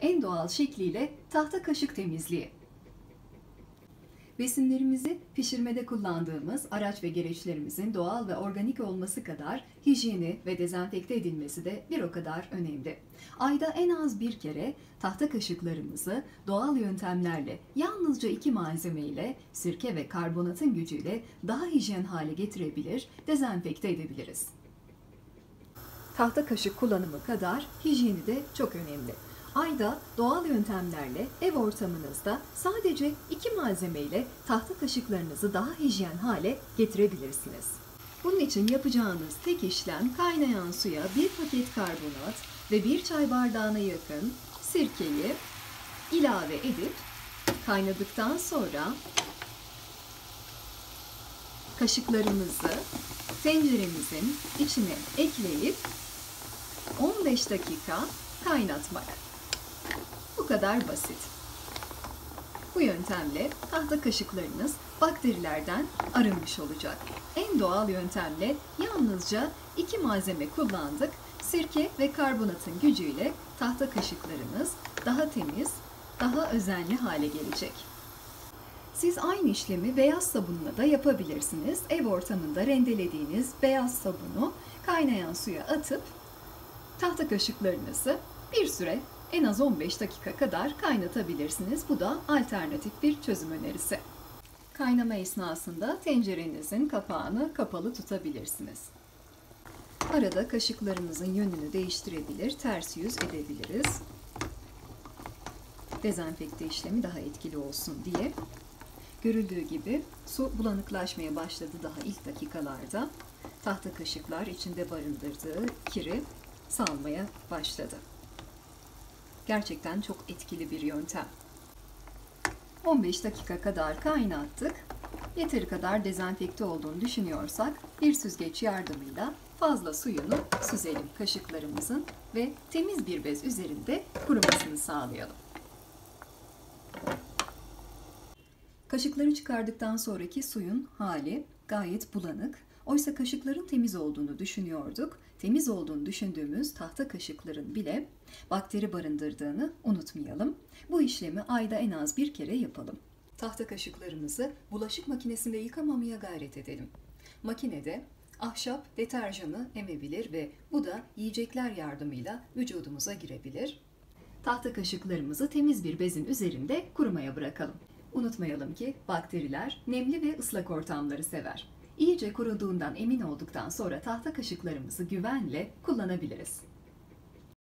en doğal şekliyle tahta kaşık temizliği. Besinlerimizi pişirmede kullandığımız araç ve gereçlerimizin doğal ve organik olması kadar hijyeni ve dezenfekte edilmesi de bir o kadar önemli. Ayda en az bir kere tahta kaşıklarımızı doğal yöntemlerle yalnızca 2 malzeme ile sirke ve karbonatın gücüyle daha hijyen hale getirebilir, dezenfekte edebiliriz. Tahta kaşık kullanımı kadar hijyeni de çok önemli. Ayda doğal yöntemlerle ev ortamınızda sadece 2 malzeme ile tahta kaşıklarınızı daha hijyen hale getirebilirsiniz. Bunun için yapacağınız tek işlem kaynayan suya 1 paket karbonat ve 1 çay bardağına yakın sirkeyi ilave edip kaynadıktan sonra kaşıklarımızı tenceremizin içine ekleyip 15 dakika kaynatmak. Bu kadar basit. Bu yöntemle tahta kaşıklarınız bakterilerden arınmış olacak. En doğal yöntemle yalnızca 2 malzeme kullandık. Sirke ve karbonatın gücüyle tahta kaşıklarınız daha temiz, daha özenli hale gelecek. Siz aynı işlemi beyaz sabunla da yapabilirsiniz. Ev ortamında rendelediğiniz beyaz sabunu kaynayan suya atıp tahta kaşıklarınızı bir süre en az 15 dakika kadar kaynatabilirsiniz. Bu da alternatif bir çözüm önerisi. Kaynama esnasında tencerenizin kapağını kapalı tutabilirsiniz. Arada kaşıklarımızın yönünü değiştirebilir, ters yüz edebiliriz. Dezenfekte işlemi daha etkili olsun diye. Görüldüğü gibi su bulanıklaşmaya başladı daha ilk dakikalarda. Tahta kaşıklar içinde barındırdığı kiri salmaya başladı. Gerçekten çok etkili bir yöntem. 15 dakika kadar kaynattık. Yeteri kadar dezenfekte olduğunu düşünüyorsak bir süzgeç yardımıyla fazla suyunu süzelim kaşıklarımızın ve temiz bir bez üzerinde kurumasını sağlayalım. Kaşıkları çıkardıktan sonraki suyun hali gayet bulanık. Oysa kaşıkların temiz olduğunu düşünüyorduk. Temiz olduğunu düşündüğümüz tahta kaşıkların bile bakteri barındırdığını unutmayalım. Bu işlemi ayda en az bir kere yapalım. Tahta kaşıklarımızı bulaşık makinesinde yıkamamaya gayret edelim. Makinede ahşap deterjanı emebilir ve bu da yiyecekler yardımıyla vücudumuza girebilir. Tahta kaşıklarımızı temiz bir bezin üzerinde kurumaya bırakalım. Unutmayalım ki bakteriler nemli ve ıslak ortamları sever. İyice kuruduğundan emin olduktan sonra tahta kaşıklarımızı güvenle kullanabiliriz.